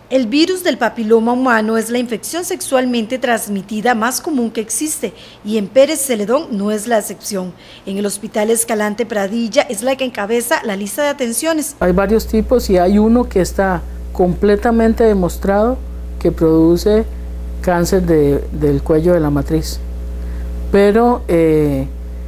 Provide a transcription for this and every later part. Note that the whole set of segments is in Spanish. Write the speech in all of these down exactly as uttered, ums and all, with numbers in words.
El virus del papiloma humano es la infección sexualmente transmitida más común que existe y en Pérez Celedón no es la excepción. En el Hospital Escalante Pradilla es la que encabeza la lista de atenciones. Hay varios tipos y hay uno que está completamente demostrado que produce cáncer de, del cuello de la matriz. Pero eh,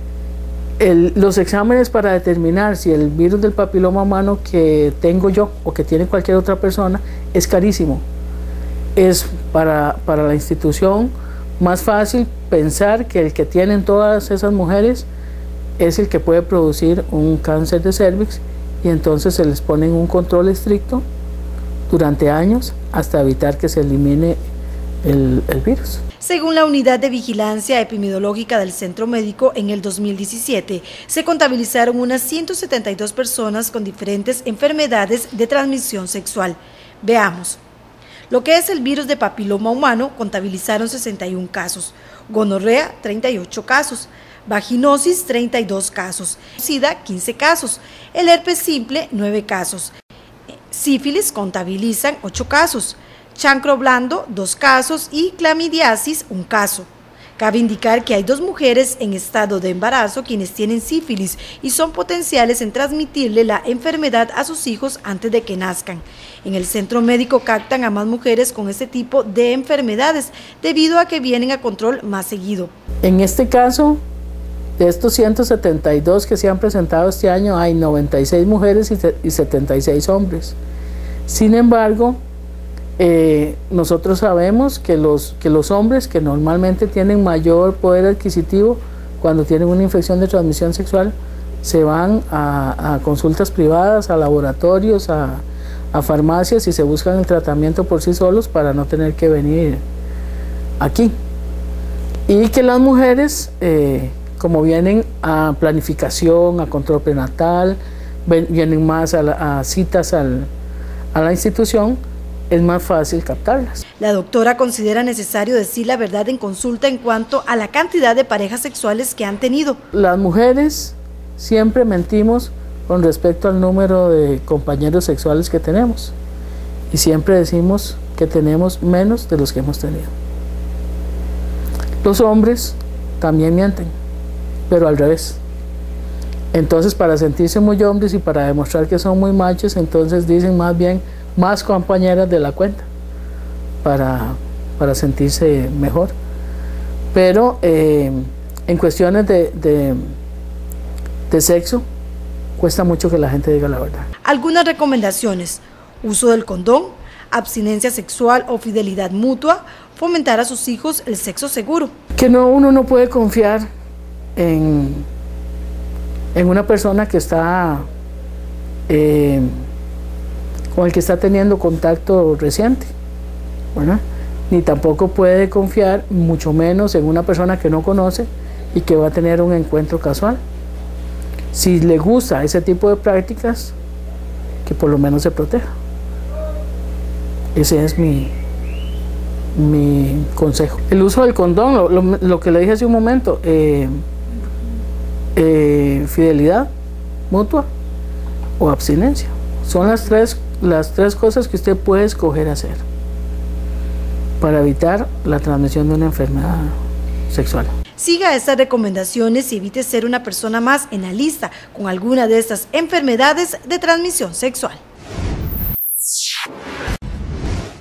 el, los exámenes para determinar si el virus del papiloma humano que tengo yo o que tiene cualquier otra persona es carísimo. Es para, para la institución más fácil pensar que el que tienen todas esas mujeres es el que puede producir un cáncer de cervix y entonces se les pone un control estricto durante años hasta evitar que se elimine el, el virus. Según la Unidad de Vigilancia Epidemiológica del Centro Médico, en el dos mil diecisiete se contabilizaron unas ciento setenta y dos personas con diferentes enfermedades de transmisión sexual. Veamos. Lo que es el virus de papiloma humano, contabilizaron sesenta y un casos, gonorrea, treinta y ocho casos, vaginosis, treinta y dos casos, sida, quince casos, el herpes simple, nueve casos, sífilis contabilizan ocho casos, chancro blando, dos casos y clamidiasis, un caso. Cabe indicar que hay dos mujeres en estado de embarazo quienes tienen sífilis y son potenciales en transmitirle la enfermedad a sus hijos antes de que nazcan. En el centro médico captan a más mujeres con este tipo de enfermedades debido a que vienen a control más seguido. En este caso, de estos ciento setenta y dos que se han presentado este año, hay noventa y seis mujeres y setenta y seis hombres. Sin embargo, Eh, nosotros sabemos que los, que los hombres que normalmente tienen mayor poder adquisitivo cuando tienen una infección de transmisión sexual se van a, a consultas privadas, a laboratorios, a, a farmacias y se buscan el tratamiento por sí solos para no tener que venir aquí. Y que las mujeres, eh, como vienen a planificación, a control prenatal, ven, vienen más a, la, a citas al, a la institución, es más fácil captarlas. La doctora considera necesario decir la verdad en consulta en cuanto a la cantidad de parejas sexuales que han tenido. Las mujeres siempre mentimos con respecto al número de compañeros sexuales que tenemos y siempre decimos que tenemos menos de los que hemos tenido. Los hombres también mienten, pero al revés. Entonces, para sentirse muy hombres y para demostrar que son muy machos, entonces dicen más bien más compañeras de la cuenta para, para sentirse mejor. Pero eh, en cuestiones de, de, de sexo cuesta mucho que la gente diga la verdad. Algunas recomendaciones: uso del condón, abstinencia sexual o fidelidad mutua, fomentar a sus hijos el sexo seguro. Que no, uno no puede confiar en, en una persona que está eh, con el que está teniendo contacto reciente, ¿verdad? Ni tampoco puede confiar, mucho menos en una persona que no conoce y que va a tener un encuentro casual. Si le gusta ese tipo de prácticas, que por lo menos se proteja. Ese es mi, mi consejo. El uso del condón, lo, lo, lo que le dije hace un momento, eh, eh, fidelidad mutua o abstinencia. Son las tres las tres cosas que usted puede escoger hacer para evitar la transmisión de una enfermedad sexual. Siga estas recomendaciones y evite ser una persona más en la lista con alguna de estas enfermedades de transmisión sexual.